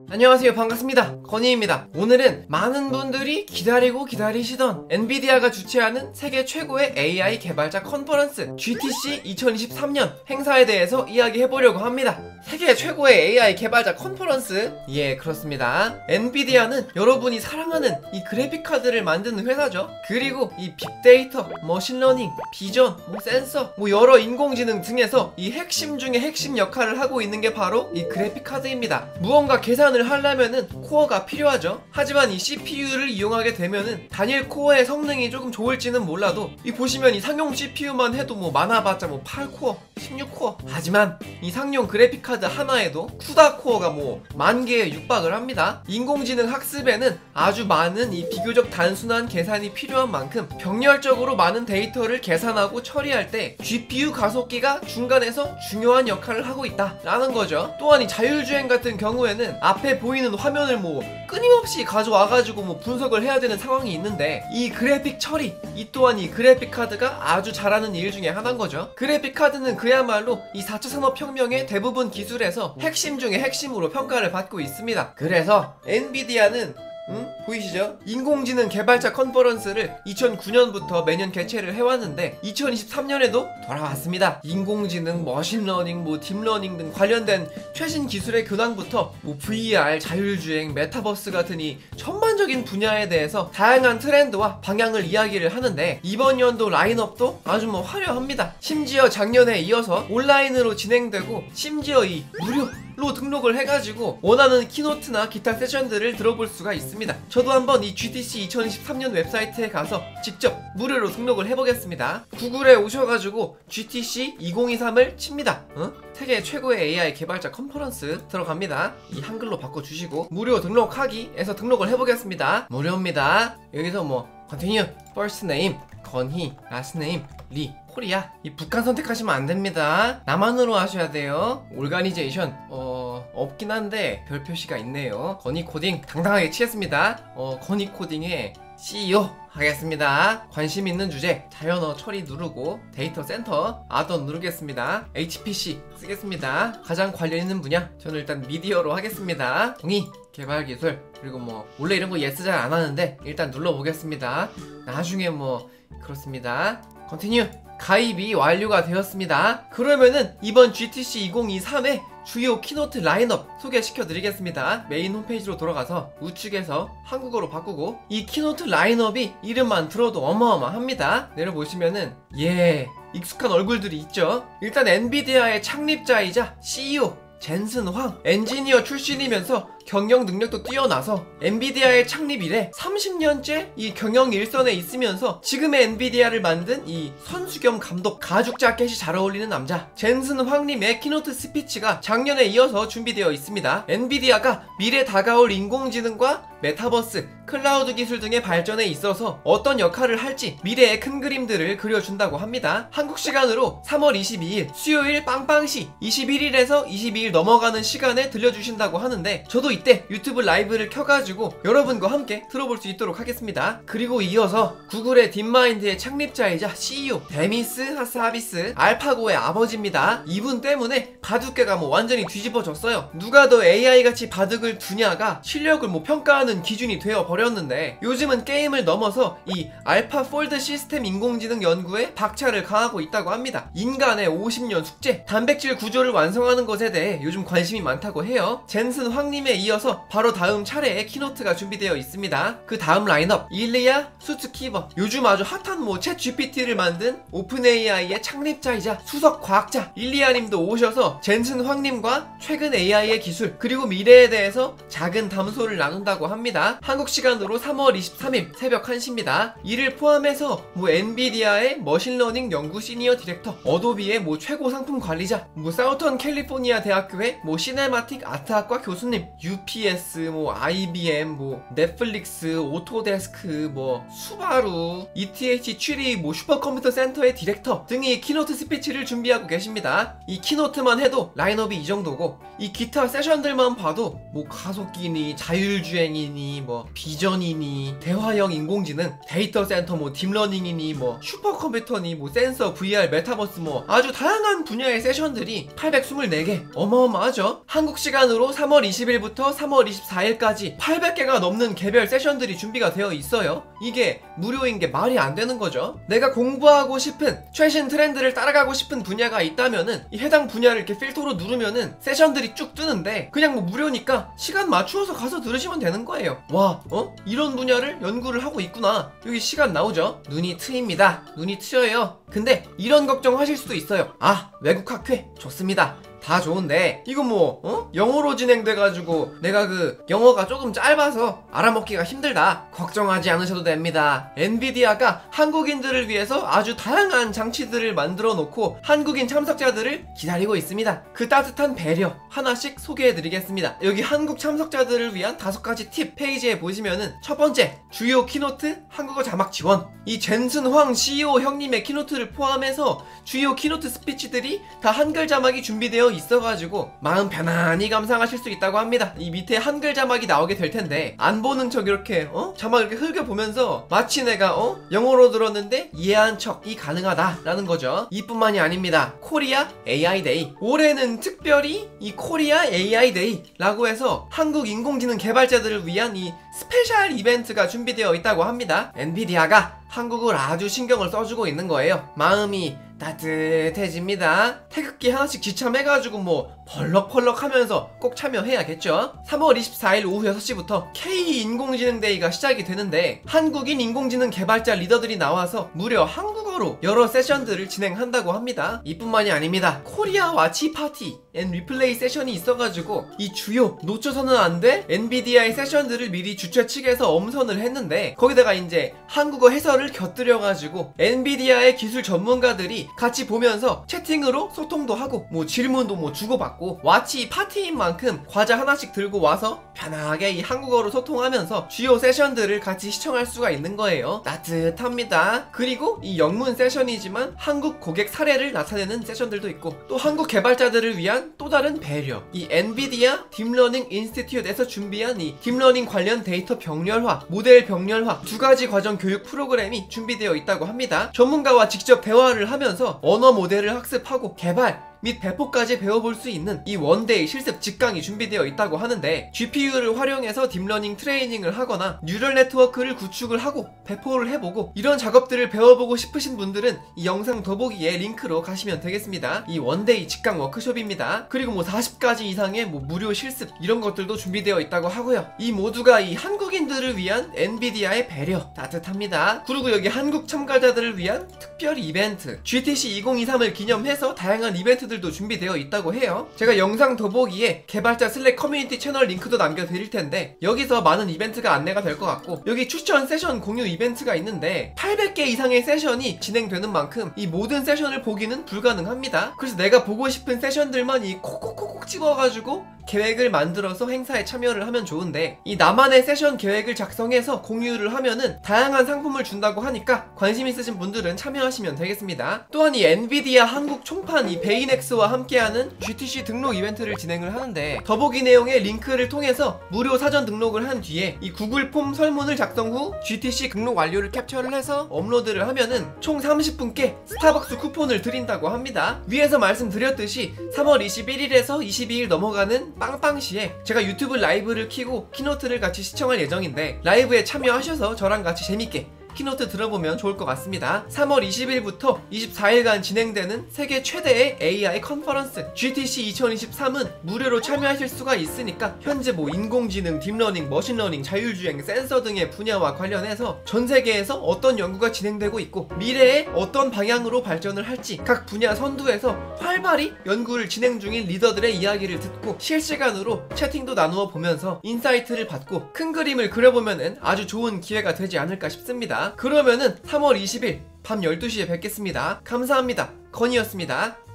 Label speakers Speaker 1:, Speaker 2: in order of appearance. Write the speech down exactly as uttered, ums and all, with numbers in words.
Speaker 1: 안녕하세요, 반갑습니다. 건희입니다. 오늘은 많은 분들이 기다리고 기다리시던 엔비디아가 주최하는 세계 최고의 에이아이 개발자 컨퍼런스 지티씨 이천이십삼 년 행사에 대해서 이야기해보려고 합니다. 세계 최고의 에이아이 개발자 컨퍼런스, 예, 그렇습니다. 엔비디아는 여러분이 사랑하는 이 그래픽카드를 만드는 회사죠. 그리고 이 빅데이터, 머신러닝, 비전, 뭐 센서, 뭐 여러 인공지능 등에서 이 핵심 중에 핵심 역할을 하고 있는 게 바로 이 그래픽카드입니다. 무언가 계산을 하려면은 코어가 필요하죠. 하지만 이 씨피유를 이용하게 되면은 단일 코어의 성능이 조금 좋을지는 몰라도 이 보시면 이 상용 씨피유만 해도 뭐 많아봤자 뭐 팔 코어, 십육 코어. 하지만 이 상용 그래픽카드 하나에도 쿠다 코어가 뭐 만 개에 육박을 합니다. 인공지능 학습에는 아주 많은 이 비교적 단순한 계산이 필요한 만큼 병렬적으로 많은 데이터를 계산하고 처리할 때 지피유 가속기가 중간에서 중요한 역할을 하고 있다라는 거죠. 또한 이 자율주행 같은 경우에는 앞에 보이는 화면을 뭐 끊임없이 가져와가지고 뭐 분석을 해야 되는 상황이 있는데 이 그래픽 처리, 이 또한 이 그래픽 카드가 아주 잘하는 일 중에 하나인 거죠. 그래픽 카드는 그야말로 이 사 차 산업혁명의 대부분 기술에서 핵심 중에 핵심으로 평가를 받고 있습니다. 그래서 엔비디아는 응? 보이시죠? 인공지능 개발자 컨퍼런스를 이천구 년부터 매년 개최를 해왔는데 이천이십삼 년에도 돌아왔습니다. 인공지능, 머신러닝, 뭐 딥러닝 등 관련된 최신 기술의 근황부터 뭐 브이알, 자율주행, 메타버스 같은 이 전반적인 분야에 대해서 다양한 트렌드와 방향을 이야기를 하는데 이번 연도 라인업도 아주 뭐 화려합니다. 심지어 작년에 이어서 온라인으로 진행되고 심지어 이 무료 로 등록을 해가지고 원하는 키노트나 기타 세션들을 들어볼 수가 있습니다. 저도 한번 이 지티씨 이천이십삼 년 웹사이트에 가서 직접 무료로 등록을 해보겠습니다. 구글에 오셔가지고 지티씨 이천이십삼을 칩니다. 어? 세계 최고의 에이아이 개발자 컨퍼런스 들어갑니다. 이 한글로 바꿔주시고 무료 등록하기에서 등록을 해보겠습니다. 무료입니다. 여기서 뭐 continue, first name, 건희, last name, 리, 코리아. 이 북한 선택하시면 안됩니다. 남한으로 하셔야 돼요. 올가니제이션 어... 없긴 한데 별 표시가 있네요. 건희 코딩 당당하게 치겠습니다. 어... 건희 코딩의 씨이오 하겠습니다. 관심 있는 주제 자연어 처리 누르고 데이터 센터 아더 누르겠습니다. 에이치피씨 쓰겠습니다. 가장 관련 있는 분야 저는 일단 미디어로 하겠습니다. 동의, 개발기술, 그리고 뭐 원래 이런 거 예스 잘 안 하는데 일단 눌러보겠습니다. 나중에 뭐 그렇습니다. 컨티뉴. 가입이 완료가 되었습니다. 그러면은 이번 지티씨 이천이십삼의 주요 키노트 라인업 소개시켜 드리겠습니다. 메인 홈페이지로 돌아가서 우측에서 한국어로 바꾸고 이 키노트 라인업이 이름만 들어도 어마어마합니다. 내려보시면은 예 익숙한 얼굴들이 있죠. 일단 엔비디아의 창립자이자 씨이오 젠슨 황, 엔지니어 출신이면서 경영 능력도 뛰어나서 엔비디아의 창립 이래 삼십 년째 이 경영 일선에 있으면서 지금의 엔비디아를 만든 이 선수 겸 감독, 가죽 자켓이 잘 어울리는 남자 젠슨 황님의 키노트 스피치가 작년에 이어서 준비되어 있습니다. 엔비디아가 미래 다가올 인공지능과 메타버스, 클라우드 기술 등의 발전에 있어서 어떤 역할을 할지 미래의 큰 그림들을 그려준다고 합니다. 한국 시간으로 삼월 이십이일 수요일 빵빵시 이십일 일에서 이십이 일 넘어가는 시간에 들려주신다고 하는데 저도 이때 유튜브 라이브를 켜가지고 여러분과 함께 들어볼 수 있도록 하겠습니다. 그리고 이어서 구글의 딥마인드의 창립자이자 씨이오 데미스 하스하비스 알파고의 아버지입니다. 이분 때문에 바둑계가 뭐 완전히 뒤집어졌어요. 누가 더 에이아이같이 바둑을 두냐가 실력을 뭐 평가하는 기준이 되어 버렸는데 요즘은 게임을 넘어서 이 알파폴드 시스템 인공지능 연구에 박차를 가하고 있다고 합니다. 인간의 오십 년 숙제, 단백질 구조를 완성하는 것에 대해 요즘 관심이 많다고 해요. 젠슨 황님에 이어서 바로 다음 차례에 키노트가 준비되어 있습니다. 그 다음 라인업 일리아 수츠키버, 요즘 아주 핫한 뭐 챗 지피티를 만든 오픈에이아이의 창립자이자 수석 과학자 일리아님도 오셔서 젠슨 황님과 최근 에이아이의 기술 그리고 미래에 대해서 작은 담소를 나눈다고 합니다. 한국 시간으로 삼월 이십삼일 새벽 한 시입니다. 이를 포함해서 뭐 엔비디아의 머신러닝 연구 시니어 디렉터, 어도비의 뭐 최고 상품 관리자, 뭐 사우턴 캘리포니아 대학교의 뭐 시네마틱 아트학과 교수님, 유피에스, 뭐 아이비엠, 뭐 넷플릭스, 오토데스크, 뭐 수바루, 이티에이치 취리 뭐 슈퍼컴퓨터 센터의 디렉터 등이 키노트 스피치를 준비하고 계십니다. 이 키노트만 해도 라인업이 이 정도고 이 기타 세션들만 봐도 뭐 가속기니 자율주행이니 뭐 비전이니 대화형 인공지능, 데이터 센터, 뭐 딥러닝이니 뭐 슈퍼컴퓨터니 뭐 센서, 브이알, 메타버스 뭐 아주 다양한 분야의 세션들이 팔백이십사 개 어마 어마어마하죠. 한국 시간으로 삼월 이십일부터 삼월 이십사일까지 팔백 개가 넘는 개별 세션들이 준비가 되어 있어요. 이게 무료인 게 말이 안 되는 거죠. 내가 공부하고 싶은 최신 트렌드를 따라가고 싶은 분야가 있다면은 이 해당 분야를 이렇게 필터로 누르면은 세션들이 쭉 뜨는데 그냥 뭐 무료니까 시간 맞추어서 가서 들으시면 되는 거예요. 와, 어? 이런 분야를 연구를 하고 있구나. 여기 시간 나오죠? 눈이 트입니다. 눈이 트여요. 근데 이런 걱정 하실 수도 있어요. 아, 외국 학회 좋습니다. 다 좋은데 이거 뭐 어? 영어로 진행돼가지고 내가 그 영어가 조금 짧아서 알아먹기가 힘들다. 걱정하지 않으셔도 됩니다. 엔비디아가 한국인들을 위해서 아주 다양한 장치들을 만들어 놓고 한국인 참석자들을 기다리고 있습니다. 그 따뜻한 배려 하나씩 소개해드리겠습니다. 여기 한국 참석자들을 위한 다섯 가지 팁 페이지에 보시면은 첫 번째, 주요 키노트 한국어 자막 지원. 이 젠슨 황 씨이오 형님의 키노트를 포함해서 주요 키노트 스피치들이 다 한글 자막이 준비되어 있어가지고 마음 편안히 감상하실 수 있다고 합니다. 이 밑에 한글 자막이 나오게 될 텐데 안 보는 척 이렇게 어? 자막 이렇게 흘겨보면서 마치 내가 어? 영어로 들었는데 이해한 척이 가능하다 라는 거죠. 이뿐만이 아닙니다. 코리아 에이아이 데이. 올해는 특별히 이 코리아 에이아이 데이 라고 해서 한국 인공지능 개발자들을 위한 이 스페셜 이벤트가 준비되어 있다고 합니다. 엔비디아가 한국을 아주 신경을 써주고 있는 거예요. 마음이 따뜻해집니다. 태극기 하나씩 지참해가지고 뭐 벌럭벌럭 하면서 꼭 참여해야겠죠. 삼월 이십사일 오후 여섯시부터 K 인공지능 데이가 시작이 되는데 한국인 인공지능 개발자 리더들이 나와서 무려 한국어로 여러 세션들을 진행한다고 합니다. 이뿐만이 아닙니다. 코리아 와치 파티 앤 리플레이 세션이 있어가지고 이 주요 놓쳐서는 안 될 엔비디아의 세션들을 미리 주최 측에서 엄선을 했는데 거기다가 이제 한국어 해설을 곁들여가지고 엔비디아의 기술 전문가들이 같이 보면서 채팅으로 소통도 하고 뭐 질문도 뭐 주고받고 와치 파티인 만큼 과자 하나씩 들고 와서 편하게 이 한국어로 소통하면서 주요 세션들을 같이 시청할 수가 있는 거예요. 따뜻합니다. 그리고 이 영문 세션이지만 한국 고객 사례를 나타내는 세션들도 있고 또 한국 개발자들을 위한 또 다른 배려. 이 엔비디아 딥러닝 인스티튜트에서 준비한 이 딥러닝 관련 데이터 병렬화, 모델 병렬화 두 가지 과정 교육 프로그램이 준비되어 있다고 합니다. 전문가와 직접 대화를 하면서 언어 모델을 학습하고 개발 및 배포까지 배워볼 수 있는 이 원데이 실습 직강이 준비되어 있다고 하는데 지피유를 활용해서 딥러닝 트레이닝을 하거나 뉴럴 네트워크를 구축을 하고 배포를 해보고 이런 작업들을 배워보고 싶으신 분들은 이 영상 더보기에 링크로 가시면 되겠습니다. 이 원데이 직강 워크숍입니다. 그리고 뭐 사십 가지 이상의 뭐 무료 실습 이런 것들도 준비되어 있다고 하고요. 이 모두가 이 한국인들을 위한 엔비디아의 배려 따뜻합니다. 그리고 여기 한국 참가자들을 위한 특별 이벤트 지티씨 이천이십삼을 기념해서 다양한 이벤트 들도 준비되어 있다고 해요. 제가 영상 더보기에 개발자 슬랙 커뮤니티 채널 링크도 남겨드릴 텐데 여기서 많은 이벤트가 안내가 될 것 같고 여기 추천 세션 공유 이벤트가 있는데 팔백 개 이상의 세션이 진행되는 만큼 이 모든 세션을 보기는 불가능합니다. 그래서 내가 보고 싶은 세션들만 이 콕콕콕콕 찍어가지고 계획을 만들어서 행사에 참여를 하면 좋은데 이 나만의 세션 계획을 작성해서 공유를 하면은 다양한 상품을 준다고 하니까 관심 있으신 분들은 참여하시면 되겠습니다. 또한 이 엔비디아 한국 총판 이 베이넥스와 함께하는 지티씨 등록 이벤트를 진행을 하는데 더보기 내용의 링크를 통해서 무료 사전 등록을 한 뒤에 이 구글 폼 설문을 작성 후 지티씨 등록 완료를 캡처를 해서 업로드를 하면은 총 삼십 분께 스타벅스 쿠폰을 드린다고 합니다. 위에서 말씀드렸듯이 삼월 이십일일에서 이십이일 넘어가는 빵빵시에 제가 유튜브 라이브를 켜고 키노트를 같이 시청할 예정인데 라이브에 참여하셔서 저랑 같이 재밌게 키노트 들어보면 좋을 것 같습니다. 삼월 이십일부터 이십사일간 진행되는 세계 최대의 에이아이 컨퍼런스 지티씨 이천이십삼은 무료로 참여하실 수가 있으니까 현재 뭐 인공지능, 딥러닝, 머신러닝, 자율주행, 센서 등의 분야와 관련해서 전 세계에서 어떤 연구가 진행되고 있고 미래에 어떤 방향으로 발전을 할지 각 분야 선두에서 활발히 연구를 진행 중인 리더들의 이야기를 듣고 실시간으로 채팅도 나누어 보면서 인사이트를 받고 큰 그림을 그려보면은 아주 좋은 기회가 되지 않을까 싶습니다. 그러면은 삼월 이십일 밤 열두시에 뵙겠습니다. 감사합니다. 건이었습니다.